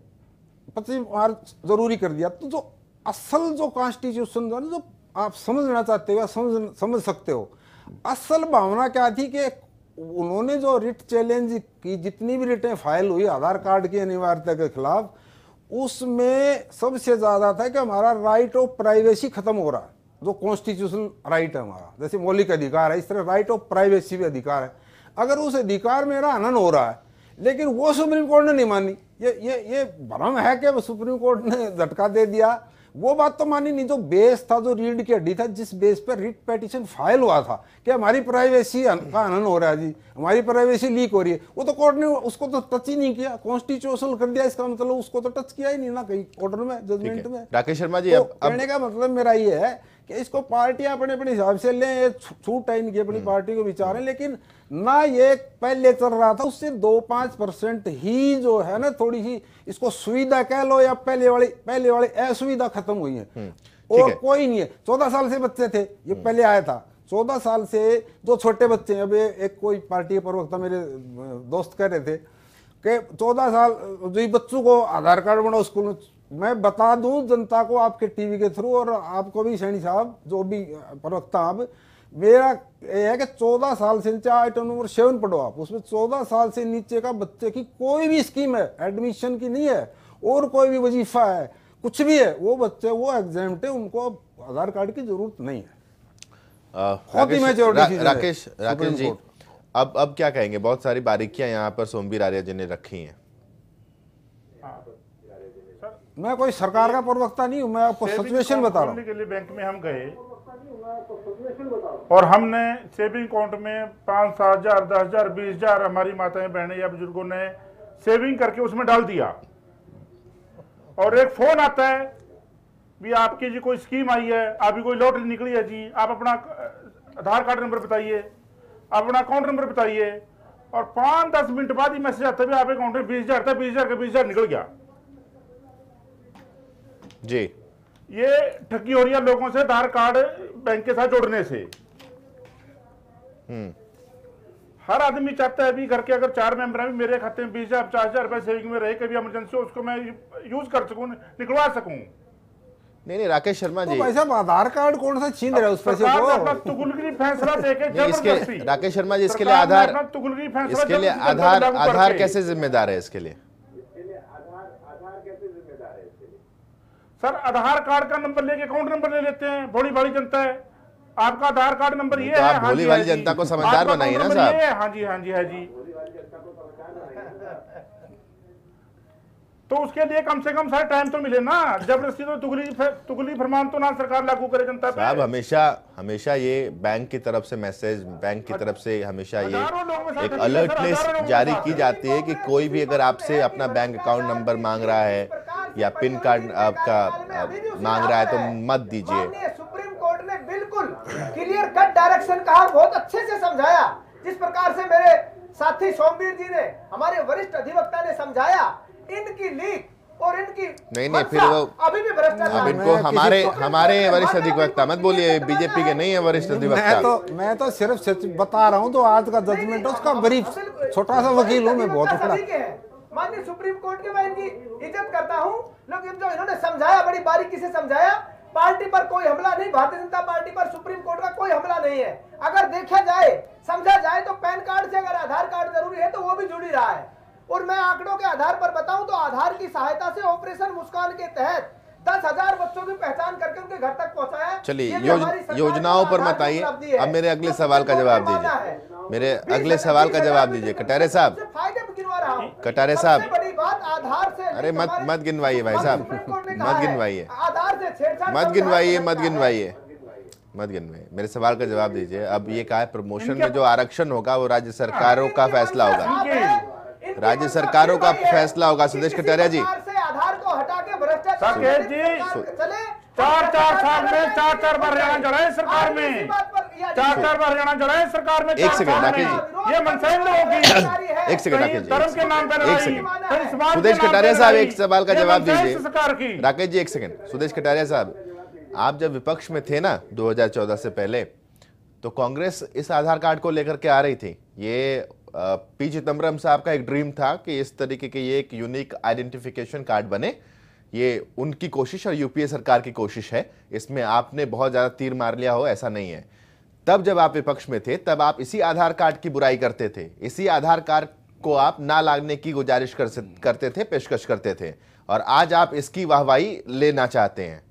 25 मार्च जरूरी कर दिया। तो जो असल जो कॉन्स्टिट्यूशन जो जो आप समझना चाहते हो, समझ सकते हो, असल भावना क्या थी कि उन्होंने जो रिट चैलेंज की, जितनी भी रिटें फाइल हुई आधार कार्ड की अनिवार्यता के खिलाफ, उसमें सबसे ज्यादा था कि हमारा राइट ऑफ प्राइवेसी खत्म हो रहा है, जो कॉन्स्टिट्यूशनल राइट है हमारा, जैसे मौलिक अधिकार है, इस तरह राइट ऑफ प्राइवेसी भी अधिकार है। अगर उस अधिकार मेरा हनन हो रहा है, लेकिन वो सुप्रीम कोर्ट ने नहीं मानी। ये भ्रम है कि सुप्रीम कोर्ट ने झटका दे दिया, वो बात तो मानी नहीं। जो बेस था, जो रीढ़ की हड्डी था, जिस बेस पर रिट पिटीशन फाइल हुआ था कि हमारी प्राइवेसी का हनन हो रहा है जी, हमारी प्राइवेसी लीक हो रही है, वो तो कोर्ट ने उसको तो टच ही नहीं किया, कॉन्स्टिट्यूशनल कर दिया। इसका मतलब उसको तो टच किया ही नहीं ना कहीं ऑर्डर में, जजमेंट में। राकेश शर्मा जी, तो अब कहने का मतलब मेरा ये है कि इसको पार्टियां अपने अपने हिसाब से लें, छूट है इनकी, अपनी पार्टी को विचारें, लेकिन ना ये पहले चल रहा था उससे 2-5% ही जो है ना, थोड़ी सी इसको सुविधा कह लो या पहले वाली असुविधा खत्म हुई है। और कोई नहीं है, 14 साल से बच्चे थे, ये पहले आया था। 14 साल से जो छोटे बच्चे हैं, अभी एक कोई पार्टी के प्रवक्ता मेरे दोस्त कह रहे थे कि 14 साल जो बच्चों को आधार कार्ड बनाओ स्कूल में। मैं बता दूं जनता को आपके टीवी के थ्रू, और आपको भी सैनी साहब जो भी प्रवक्ता आप, मेरा ये है कि 14 साल से नीचे आइटम नंबर 7 पढ़ो आप, उसमें 14 साल से नीचे का बच्चे की कोई भी स्कीम है, एडमिशन की नहीं है, और कोई भी वजीफा है, कुछ भी है, वो बच्चे वो एग्जाम्प्ट है, उनको आधार कार्ड की जरूरत नहीं है। राकेश जी, अब क्या कहेंगे? बहुत सारी बारीकियां यहाँ पर सोमवीर आर्य जी ने रखी हैं। मैं कोई सरकार का प्रवक्ता नहीं हूं, मैं आपको सिचुएशन बता रहा हूं। के लिए बैंक में हम गए और हमने सेविंग अकाउंट में 5-7 हजार, 10 हजार, 20 हजार हमारी माताएं बहनें या बुजुर्गों ने सेविंग करके उसमें डाल दिया, और एक फोन आता है भी आपकी जी कोई स्कीम आई है, आपकी कोई लॉटरी निकली है जी, आप अपना आधार कार्ड नंबर बताइए, अपना अकाउंट नंबर बताइए, और 5-10 मिनट बाद ही मैसेज आता है आपके अकाउंट में 20 हजार था, 20 हजार का 20 हजार निकल गया जी। ये ठगी हो रही है लोगों से आधार कार्ड बैंक के साथ जोड़ने से। हर आदमी चाहता है भी घर के अगर 4 मेंबर हैं, मेरे खाते में 20 हजार, 50 हजार रुपए सेविंग में रहे, कभी इमरजेंसी हो उसको मैं यूज कर सकूं, निकलवा सकूं। नहीं राकेश शर्मा जी, भाई साहब आधार कार्ड कौन सा छीन रहा है उस पैसे को? तुगलकी फैसला देके इसके राकेश शर्मा जी, इसके लिए आधार, इसके लिए आधार कैसे जिम्मेदार है? इसके लिए सर आधार कार्ड का नंबर लेके अकाउंट नंबर ले लेते हैं, भोली भाली जनता है। आपका आधार कार्ड नंबर ये है, आप भोली भाली जनता को समझदार बनाइए ना साहब। हाँ जी हाँ जी है जी। तो उसके लिए कम से कम सारे टाइम तो मिले ना, जबरदस्ती तो तुगली फरमान तो ना सरकार लागू करे जनता पे। साहब हमेशा ये बैंक की तरफ से मैसेज, बैंक की तरफ से हमेशा ये एक अलर्टनेस जारी की जाती है कि कोई भी अगर आपसे अपना बैंक अकाउंट नंबर मांग रहा है या पिन कार्ड आपका मांग रहा है तो मत दीजिए। सुप्रीम कोर्ट ने बिल्कुल क्लियर कट डायरेक्शन कहा, बहुत अच्छे से समझाया, जिस प्रकार से मेरे साथी सोमवीर जी ने, हमारे वरिष्ठ अधिवक्ता ने समझाया। इनकी लीक और इनकी नहीं फिर वो अभी भी भ्रष्टाचार। अब इनको हमारे वरिष्ठ अधिवक्ता मत बोलिए, बीजेपी के नहीं है वरिष्ठ अधिवक्ता। मैं तो सिर्फ सच बता रहा हूँ, तो आज का जजमेंट उसका ब्रीफ, छोटा सा वकील हूँ मैं, बहुत बड़ा। माननीय सुप्रीम कोर्ट के मैं इनकी इज्जत करता हूँ, लेकिन जो इन्होंने समझाया, बड़ी बारीकी से समझाया। पार्टी पर कोई हमला नहीं, भारतीय जनता पार्टी पर सुप्रीम कोर्ट का कोई हमला नहीं है। अगर देखा जाए, समझा जाए तो पैन कार्ड से अगर आधार कार्ड जरूरी है तो वो भी जुड़ी रहा है। और मैं आंकड़ों के आधार पर बताऊं तो आधार की सहायता से ऑपरेशन मुस्कान के तहत 10,000 बच्चों की पहचान करके उनके घर तक पहुंचाया। चलिए योजनाओं पर मत आइए, अब मेरे अगले सवाल का जवाब दीजिए। मेरे अगले सवाल का जवाब दीजिए कटारे साहब। कटारे साहब, बड़ी बात आधार से, अरे मत गिनवाइए भाई साहब, मत गिनवाइए, आधार से छेड़छाड़ मत गिनवाइए। मेरे सवाल का जवाब दीजिए। अब ये कहा है प्रमोशन में जो आरक्षण होगा वो राज्य सरकारों का फैसला होगा, राज्य सरकारों का फैसला होगा। सुदेश कटारिया जी, आधार को हटा के भ्रष्टाचार चले 4 साल में 4 बार हरियाणा जड़ा है सरकार में, 4 बार हरियाणा जड़ा है सरकार में। एक सेकंड राकेश जी, ये मनसा इन लोगों की एक सेकंड राकेश जी, धर्म के नाम पर एक सेकंड। सुदेश कटारिया साहब एक सवाल का जवाब दीजिए। राकेश जी एक सेकंड। सुदेश कटारिया साहब, आप जब विपक्ष में थे ना 2014 से पहले, तो कांग्रेस इस आधार कार्ड को लेकर के आ रही थी। ये पी चिदम्बरम साहब का एक ड्रीम था कि इस तरीके के ये एक यूनिक आइडेंटिफिकेशन कार्ड बने। ये उनकी कोशिश और यूपीए सरकार की कोशिश है, इसमें आपने बहुत ज्यादा तीर मार लिया हो ऐसा नहीं है। तब जब आप विपक्ष में थे तब आप इसी आधार कार्ड की बुराई करते थे, इसी आधार कार्ड को आप ना लागने की गुजारिश करते थे, पेशकश करते थे, और आज आप इसकी वाहवाही लेना चाहते हैं।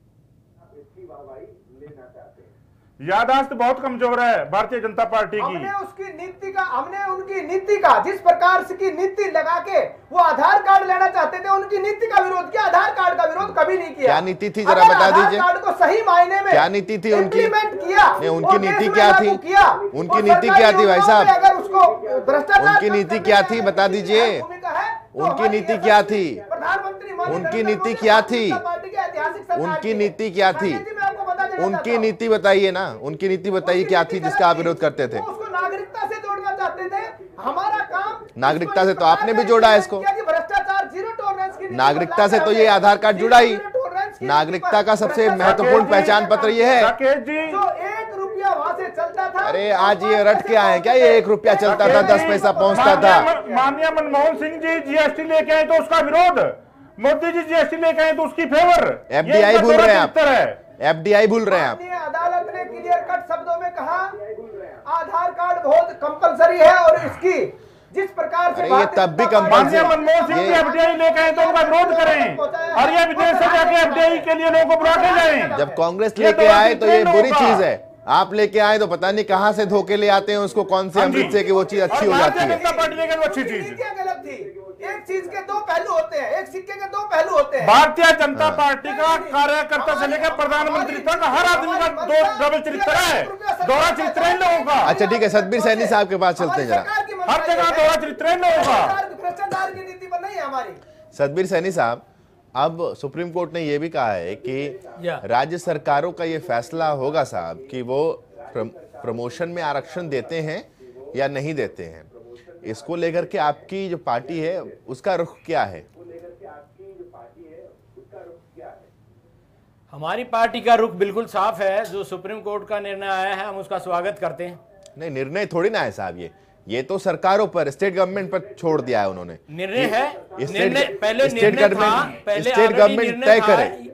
याददाश्त बहुत कमजोर है भारतीय जनता पार्टी की। हमने उनकी नीति का जिस प्रकार से की नीति लगा के वो आधार कार्ड लेना चाहते थे, उनकी नीति का विरोध किया, आधार कार्ड का विरोध कभी नहीं किया। क्या नीति थी जरा बता दीजिए। आधार कार्ड को सही मायने में क्या नीति थी उनकी? इम्प्लीमेंट किया। उनकी नीति क्या थी? उनकी नीति क्या थी भाई साहब? अगर उसको भ्रष्टाचार, उनकी नीति क्या थी बता दीजिए। उनकी नीति क्या थी? प्रधानमंत्री उनकी नीति क्या थी? उनकी नीति क्या थी? उनकी नीति बताइए ना, उनकी नीति बताइए क्या थी जिसका आप विरोध करते थे? उसको नागरिकता से जोड़ना चाहते थे। हमारा काम नागरिकता से तो आपने भी जोड़ा है इसको। भ्रष्टाचार जीरो टॉलरेंस की नागरिकता से तो ये आधार कार्ड जुड़ा ही। नागरिकता का सबसे महत्वपूर्ण पहचान पत्र ये है। राकेश जी, जो 1 रुपया वहां से चलता था, अरे आज ये रट के आए क्या? ये 1 रुपया चलता था, 10 पैसा पहुंचता था। माननीय मनमोहन सिंह जी जीएसटी लेके आए तो उसका विरोध, मोदी जी जीएसटी लेके आए तो उसकी फेवर। FDI भूल रहे हैं आप, FDI भूल रहे हैं आप। अदालत ने क्लियर कट शब्दों में कहा आधार कार्ड बहुत कंपलसरी है और इसकी जिस प्रकार से ये तब भी कंपलसरी। मनमोहन सिंह जी एफडीआई लेके आए तो उनका विरोध करें और ये विदेश से जाके एफडीआई के लिए लोगों को बुलाते जाएं। जब कांग्रेस लेके आए तो ये बुरी चीज है, आप लेके आए तो पता नहीं कहां से धोखे ले आते हैं उसको, कौन से अमृत से कि वो चीज अच्छी हो जाती है। जनता पार्टी लेकर वो अच्छी चीज। गलत थी। एक चीज के दो पहलू होते हैं, एक सिक्के के 2 पहलू होते हैं। भारतीय जनता पार्टी का कार्यकर्ता से लेकर प्रधानमंत्री तक हर आदमी का 2 डबल चरित्र है, दोहरा चरित्र है इन लोगों का। अच्छा ठीक है, सतबीर सैनी साहब के पास चलते हैं जरा। हर जगह दोहरा चरित्र है इन लोगों का। भ्रष्टाचार की नीति पर नहीं है हमारी। सतबीर सैनी साहब, अब सुप्रीम कोर्ट ने यह भी कहा है कि राज्य सरकारों का यह फैसला होगा साहब कि वो प्रमोशन में आरक्षण देते हैं या नहीं देते हैं। इसको लेकर के आपकी जो पार्टी है उसका रुख क्या है? हमारी पार्टी का रुख बिल्कुल साफ है। जो सुप्रीम कोर्ट का निर्णय आया है हम उसका स्वागत करते हैं। नहीं, निर्णय थोड़ी ना है साहब, ये तो सरकारों पर, स्टेट गवर्नमेंट पर छोड़ दिया है उन्होंने। निर्णय है, निर्णय पहले स्टेट गवर्नमेंट तय करे।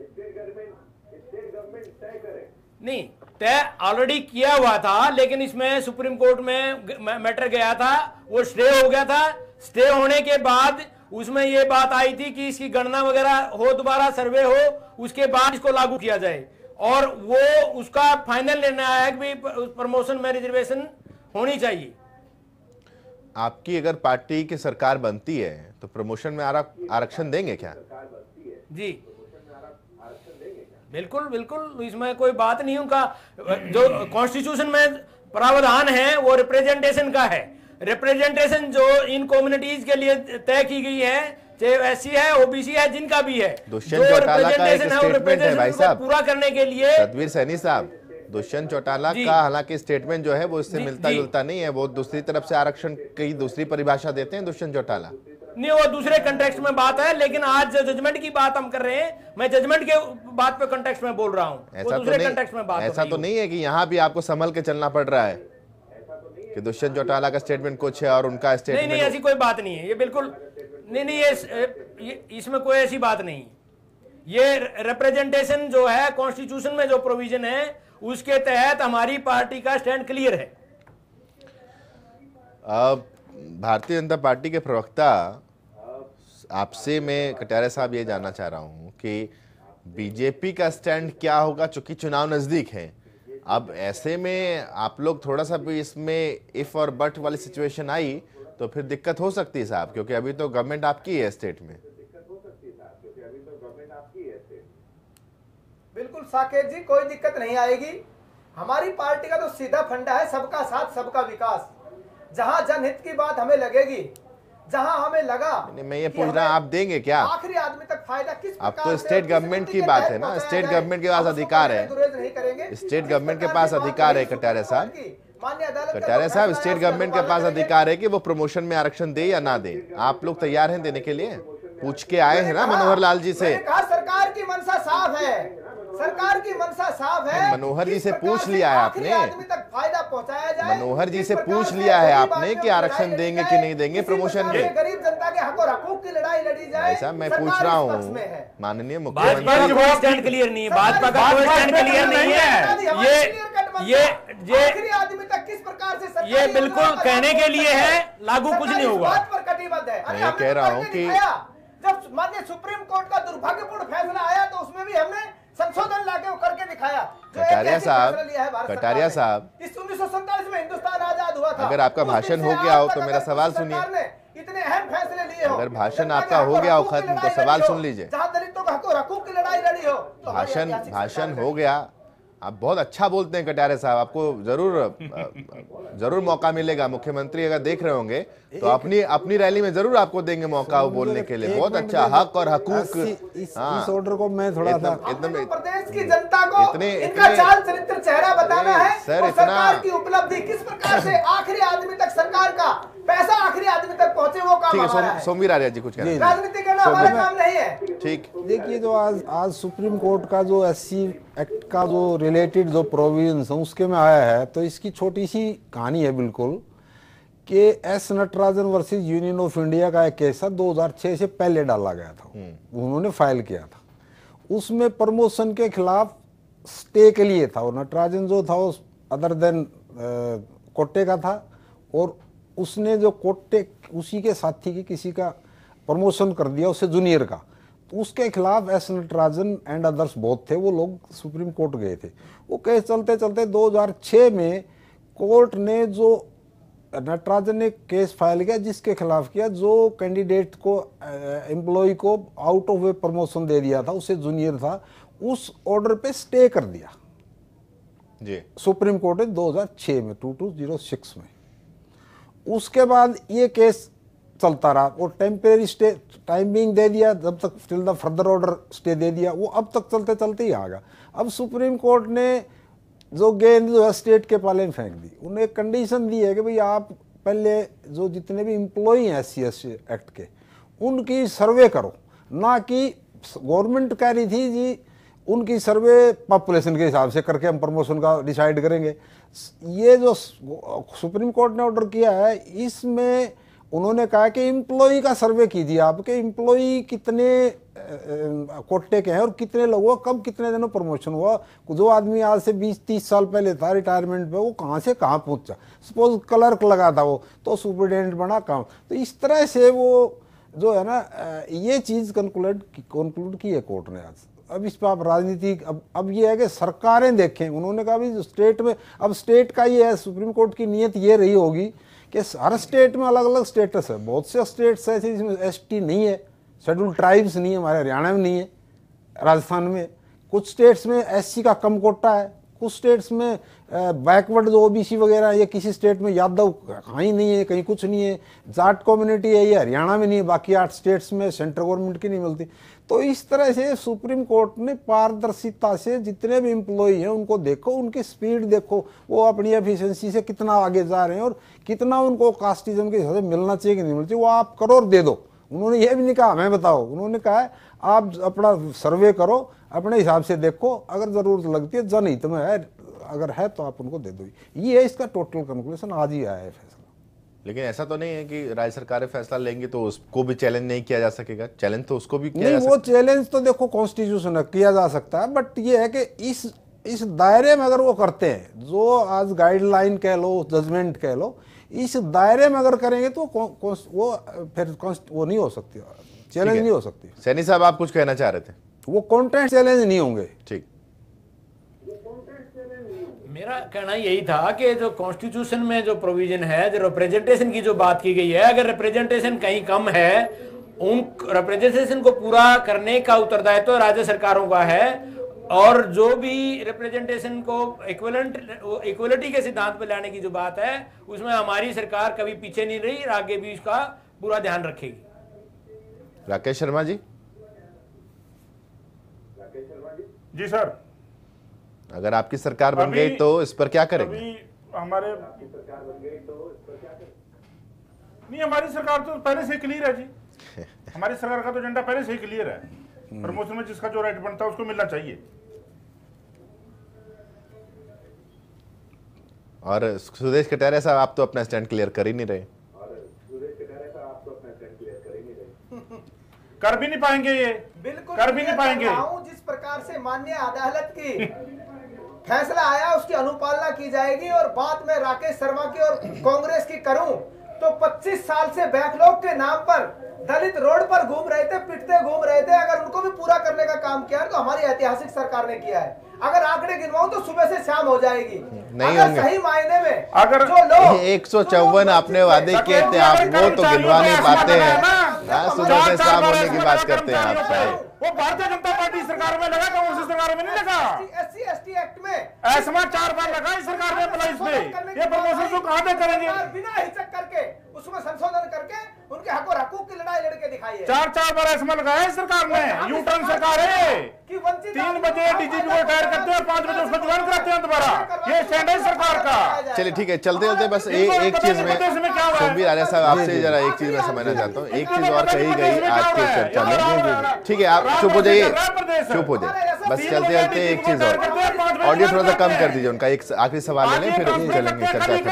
नहीं, तय ऑलरेडी किया हुआ था, लेकिन इसमें सुप्रीम कोर्ट में मैटर गया था, वो स्टे हो गया था। स्टे होने के बाद उसमें ये बात आई थी कि इसकी गणना वगैरह हो, दोबारा सर्वे हो, उसके बाद इसको लागू किया जाए। और वो उसका फाइनल निर्णय आया कि प्रमोशन में रिजर्वेशन होनी चाहिए। आपकी अगर पार्टी की सरकार बनती है तो प्रमोशन में आरक्षण देंगे क्या? जी बिल्कुल बिल्कुल, इसमें कोई बात नहीं। उनका जो कॉन्स्टिट्यूशन में प्रावधान है वो रिप्रेजेंटेशन का है। रिप्रेजेंटेशन जो इन कम्युनिटीज के लिए तय की गई है, चाहे एससी है, ओबीसी है, जिनका भी है, दुष्यंत चौटाला का एक स्टेटमेंट है भाई साहब, पूरा करने के लिए। सतबीर सैनी साहब, दुष्यंत चौटाला का हालांकि स्टेटमेंट जो है वो इससे मिलता जुलता नहीं है, वो दूसरी तरफ से आरक्षण की दूसरी परिभाषा देते हैं दुष्यंत चौटाला। नहीं, वो दूसरे कंटेक्स्ट में बात है, लेकिन आज जजमेंट की बात हम कर रहे हैं। मैं जजमेंट के बात पे कंटेक्स्ट में बोल रहा हूं। ऐसा तो नहीं है कि यहाँ भी आपको संभल के चलना पड़ रहा है कि दुष्यंत चौटाला का स्टेटमेंट कुछ है और उनका स्टेटमेंट नहीं, ऐसी कोई बात नहीं है। ये बिल्कुल नहीं, ये इसमें कोई ऐसी बात नहीं। ये रिप्रेजेंटेशन जो है कॉन्स्टिट्यूशन में जो प्रोविजन है उसके तहत हमारी पार्टी का स्टैंड क्लियर है। भारतीय जनता पार्टी के प्रवक्ता, आपसे मैं कटारिया साहब ये जानना चाह रहा हूं कि बीजेपी का स्टैंड क्या होगा, चूंकि चुनाव नजदीक है। अब ऐसे में आप लोग थोड़ा सा भी इसमें इफ और बट वाली सिचुएशन आई तो फिर दिक्कत हो सकती है साहब, क्योंकि अभी तो गवर्नमेंट आपकी है स्टेट में। बिल्कुल साकेत जी, कोई दिक्कत नहीं आएगी। हमारी पार्टी का तो सीधा फंडा है सबका साथ सबका विकास। जहां जनहित की बात हमें लगेगी, जहां हमें लगा, मैं ये पूछ रहा, आप देंगे क्या? आखिरी आदमी तक फायदा किस प्रकार? अब तो स्टेट गवर्नमेंट की बात है ना, स्टेट गवर्नमेंट के पास अधिकार है, स्टेट गवर्नमेंट के पास अधिकार है कटारिया साहब। कटारिया साहब, स्टेट गवर्नमेंट के पास अधिकार है कि वो प्रमोशन में आरक्षण दे या ना दे। आप लोग तैयार हैं देने के लिए? पूछ के आए हैं ना मनोहर लाल जी से। सरकार की मंशा साफ है, सरकार की मंशा साफ है। मनोहर जी से पूछ लिया है आपने? आदमी तक फायदा पहुंचाया जाए। मनोहर जी से पूछ लिया है आपने कि आरक्षण देंगे कि नहीं देंगे प्रमोशन में? गरीब जनता के हक और हकूक की लड़ाई लड़ी जाए। ऐसा मैं पूछ रहा हूँ माननीय मुख्यमंत्री। भाजपा का कोई स्टैंड क्लियर नहीं है, भाजपा का कोई स्टैंड क्लियर नहीं है। ये आखिरी आदमी तक किस प्रकार से सरकारी ये बिल्कुल योजनाओं का कहने लागू के लिए होता है, लागू कुछ सरकार नहीं इस होगा। बात पर कटिबद्ध है। अरे मैं हमने कह रहा तो हूं करके कि- दिखाया। जब माननीय सुप्रीम कोर्ट का दुर्भाग्यपूर्ण फैसला आया तो उसमें भी हमने संशोधन लाके वो करके दिखाया। जो एक कटारिया ऐसी साहब, फैसला लिया है भारत कटारिया सरकार ने। साहब, इस 1947 में हिंदुस्तान आजाद हुआ था। अगर आपका उस दिन भाषण से हो आज गया हो तक तो अगर मेरा किसी सवाल सरकार सुनिए। ने इतने अहम फैसले लिए हो, अगर भाषण जनता के आपका हो गया हो हकों की खत्म, तो लड़ाई सवाल लड़ी सुन हो, लीजिए। जहां दलितों का हकूक की लड़ाई लड़ी हो, तो हमारी भाषण ऐतिहासिक भाषण सरकार हो गया। आप बहुत अच्छा बोलते हैं कटारे साहब, आपको जरूर मौका मिलेगा। मुख्यमंत्री अगर देख रहे होंगे तो अपनी रैली में जरूर आपको देंगे मौका वो बोलने के लिए। एक बहुत मिनट अच्छा में हक और हकूक। इस ऑर्डर को मैं थोड़ा सा एकदम तो प्रदेश की जनता को इतने- इनका इतने- चाल चरित्र चेहरा बताना है सर, और इतना- सरकार की उपलब्धि किस प्रकार से आखिरी आदमी तक सरकार का पैसा आखिरी आदमी तक पहुंचे, वो काम ठीक हमारा है। है। सोमवीर आर्य जी कुछ कहना जी, चाहेंगे? राजनीति करना हमारा काम नहीं है। ठीक। देखिए, जो आज सुप्रीम कोर्ट का जो एससी एक्ट का जो रिलेटेड जो प्रोविजंस है उसके में आया है, तो इसकी छोटी सी कहानी है बिल्कुल कि S Natarajan versus Union of India का एक केस 2006 से पहले डाला गया था, उन्होंने फाइल किया था। उसमें प्रमोशन के खिलाफ स्टे के लिए था, और नटराजन जो था वो अदर देन कोट्टे का था, और उसने जो कोट्टे उसी के साथी की किसी का प्रमोशन कर दिया, उससे जूनियर का, तो उसके खिलाफ एस नटराजन एंड अदर्स बहुत थे, वो लोग सुप्रीम कोर्ट गए थे। वो केस चलते चलते 2006 में कोर्ट ने जो नटराजन ने केस फाइल किया, जिसके खिलाफ किया, जो कैंडिडेट को एम्प्लॉय को आउट ऑफ वे प्रमोशन दे दिया था, उससे जूनियर था, उस ऑर्डर पे स्टे कर दिया जी। सुप्रीम कोर्ट ने 2006 में 2206 में। उसके बाद ये केस चलता रहा और टेम्परेरी स्टे टाइमिंग दे दिया, जब तक till the further order stay दे दिया, वो अब तक चलते चलते ही आ गया। अब सुप्रीम कोर्ट ने जो गेंद जो है स्टेट के पाले में फेंक दी, उन्हें एक कंडीशन दी है कि भाई आप पहले जो जितने भी एम्प्लॉई हैं SC एक्ट के, उनकी सर्वे करो, ना कि गवर्नमेंट कह रही थी जी उनकी सर्वे पॉपुलेशन के हिसाब से करके हम प्रमोशन का डिसाइड करेंगे। ये जो सुप्रीम कोर्ट ने ऑर्डर किया है, इसमें उन्होंने कहा कि एम्प्लॉई का सर्वे कीजिए, आपके एम्प्लॉई कितने कोटे के हैं और कितने लोगों कब कितने दिनों प्रमोशन हुआ। जो आदमी आज से 20-30 साल पहले था रिटायरमेंट पे, वो कहाँ से कहाँ पहुंचा। सपोज क्लर्क लगा था वो, तो सुपरिटेंडेंट बना काम। तो इस तरह से वो जो है ना, ये चीज़ कंक्लूड की है कोर्ट ने आज। अब इस पर आप राजनीति, अब ये है कि सरकारें देखें। उन्होंने कहा भी स्टेट में, अब स्टेट का ये है, सुप्रीम कोर्ट की नीयत ये रही होगी कि हर स्टेट में अलग अलग स्टेटस है। बहुत से स्टेट्स ऐसे जिसमें ST नहीं है, शेड्यूल ट्राइब्स नहीं है, हमारे हरियाणा में नहीं है, राजस्थान में। कुछ स्टेट्स में SC का कम कोटा है, कुछ स्टेट्स में बैकवर्ड जो OBC वगैरह है, ये किसी स्टेट में यादव कहीं नहीं है, कहीं कुछ नहीं है। जाट कम्युनिटी है, ये हरियाणा में नहीं है, बाकी 8 स्टेट्स में सेंट्रल गवर्नमेंट की नहीं मिलती। तो इस तरह से सुप्रीम कोर्ट ने पारदर्शिता से जितने भी एम्प्लॉई हैं उनको देखो, उनकी स्पीड देखो, वो अपनी एफिशिएंसी से कितना आगे जा रहे हैं और कितना उनको कास्टिज्म के हिसाब से मिलना चाहिए कि नहीं मिलना चाहिए, वो आप करो और दे दो। उन्होंने ये भी नहीं कहा हमें बताओ, उन्होंने कहा है आप अपना सर्वे करो, अपने हिसाब से देखो, अगर जरूरत लगती है जनहित में है, अगर है तो आप उनको दे दो। ये है इसका टोटल कंक्लूजन, आज ही आया है फैसला। लेकिन ऐसा तो नहीं है कि राज्य सरकारें फैसला लेंगी तो उसको भी चैलेंज नहीं किया जा सकेगा? चैलेंज तो उसको भी किया नहीं, जा वो सकता चैलेंज तो देखो कॉन्स्टिट्यूशन है, किया जा सकता है, बट ये है कि इस दायरे में अगर वो करते हैं, जो आज गाइडलाइन कह लो, जजमेंट कह लो, इस दायरे में अगर करेंगे तो वो फिर वो नहीं हो सकती, चैलेंज नहीं हो सकती। सैनी साहब आप कुछ कहना चाह रहे थे? वो कंटेंट चैलेंज नहीं होंगे। ठीक। मेरा कहना यही था कि जो कॉन्स्टिट्यूशन में जो प्रोविजन है, जो रिप्रेजेंटेशन की जो बात की गई है, अगर रिप्रेजेंटेशन कहीं कम है, उन रिप्रेजेंटेशन को पूरा करने का उत्तरदायित्व तो राज्य सरकारों का है, और जो भी रिप्रेजेंटेशन को इक्वलिटी के सिद्धांत पे लाने की जो बात है, उसमें हमारी सरकार कभी पीछे नहीं रही, आगे भी इसका पूरा ध्यान रखेगी। राकेश शर्मा जी। जी सर, अगर आपकी सरकार बन गई तो इस पर क्या करेंगे? अभी हमारे नहीं, हमारी सरकार तो पहले से क्लियर है जी। हमारी सरकार का तो एजेंडा पहले से ही क्लियर है। प्रमोशन में जिसका जो राइट बनता है उसको मिलना चाहिए। और सुदेश कटारिया साहब आप तो अपना स्टैंड क्लियर कर ही नहीं रहे। कर भी नहीं पाएंगे, ये बिल्कुल कर भी नहीं पाएंगे। जिस प्रकार से माननीय अदालत की फैसला आया उसकी अनुपालना की जाएगी। और बात मैं राकेश शर्मा की और कांग्रेस की करूं तो 25 साल से बैकलॉग के नाम पर दलित रोड पर घूम रहे थे, पिटते घूम रहे थे। अगर उनको भी पूरा करने का काम किया है तो हमारी ऐतिहासिक सरकार ने किया है। अगर आंकड़े गिनवाऊं तो सुबह से शाम हो जाएगी। नहीं अगर होंगे। सही मायने में अगर जो लोग 154 आपने वादे किए थे, आप वो तो गिनवा नहीं पाते हैं। सुबह से शाम होने की बात करते हैं आप साहब। वो भारतीय जनता पार्टी सरकार में लगा, कांग्रेस सरकार में नहीं लगा। SC/ST एक्ट में ऐसा 4 बार लगा इस सरकार ने अप्लाई पे। ये प्रमोशन तो कहां तक करेंगे? बिना हिचक करके उसमें संशोधन करके उनके हक और हकूक की लड़ाई लड़के दिखाई है। 4 बार ऐसा लगाया इस सरकार ने। यू टर्न सरकार है कि वंचित 3 बजे डीजीपी को रिटायर करते हैं और 5 बजे उसको ज्वाइन कराते हैं दोबारा। ये स्टैंड है सरकार का। चलिए ठीक है, चलते चलते बस एक चीज में सुखबीर आर्य साहब आपसे जरा एक चीज मैं समझना चाहता हूँ। एक चीज और कही गई आज की चर्चा में, ठीक है आप चुप हो जाइए, चुप हो जाइए। बस चलते चलते एक चीज और, ऑडियो थोड़ा सा कम कर दीजिए उनका, एक आखिरी सवाल ले लें फिर चलेंगे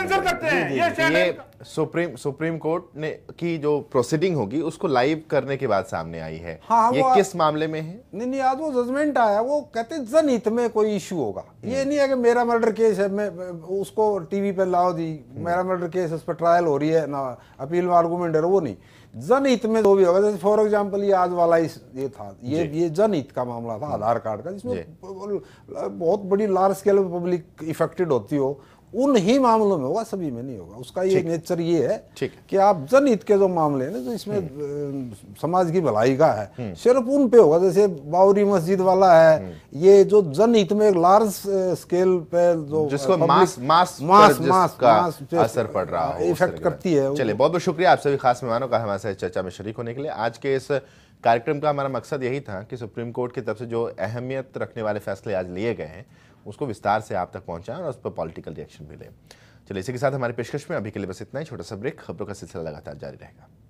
चर्चा। ये सुप्रीम कोर्ट ने की जो प्रोसीडिंग होगी उसको लाइव करने के बाद सामने आई है। हाँ, ये वो किस मामले में है? नहीं आज वो जजमेंट आया, वो कहते हैं जनहित में कोई इशू होगा। ये नहीं है कि मेरा मर्डर केस है मैं उसको टीवी पे लाओ दी, मेरा मर्डर केस उस पर ट्रायल हो रही है ना, अपील में आर्गूमेंट है, वो नहीं। जनहित में जो भी होगा, जैसे फॉर एग्जांपल ये आज वाला ये था, ये जनहित का मामला था आधार कार्ड का, जिसमें बहुत बड़ी लार्ज स्केल में पब्लिक इफेक्टेड होती हो, उन ही मामलों में होगा, सभी में नहीं होगा। उसका ये नेचर ये है कि आप जनहित के जो मामले हैं ना, जो इसमें समाज की भलाई का है, सिर्फ उन पे होगा। जैसे बावरी मस्जिद वाला है, ये जो जनहित में एक लार्ज स्केल पे जो जिसको मास का असर पड़ रहा हो, इफेक्ट करती है। चलिए बहुत बहुत शुक्रिया आप सभी खास मेहमानों का हमारे साथ चर्चा में शरीक होने के लिए। आज के इस कार्यक्रम का हमारा मकसद यही था कि सुप्रीम कोर्ट की तरफ से जो अहमियत रखने वाले फैसले आज लिए गए हैं उसको विस्तार से आप तक पहुंचाएं और उस पर पॉलिटिकल रिएक्शन भी लें। चलिए इसी के साथ हमारी पेशकश में अभी के लिए बस इतना ही, छोटा सा ब्रेक, खबरों का सिलसिला लगातार जारी रहेगा।